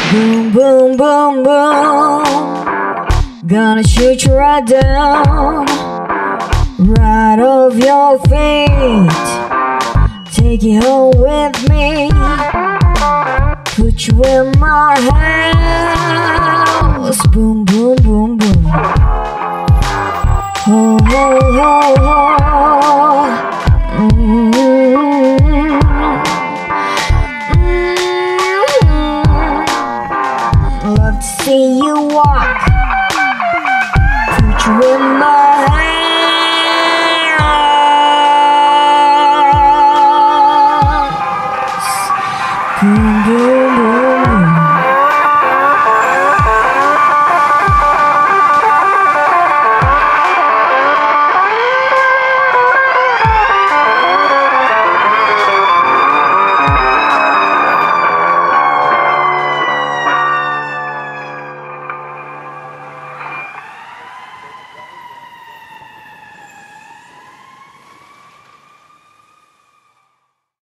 Boom, boom, boom, boom. Gonna shoot you right down, right off your feet. Take you home with me. Put you in my house. Boom, boom, boom, boom. Ho, ho, ho, ho. Love to see you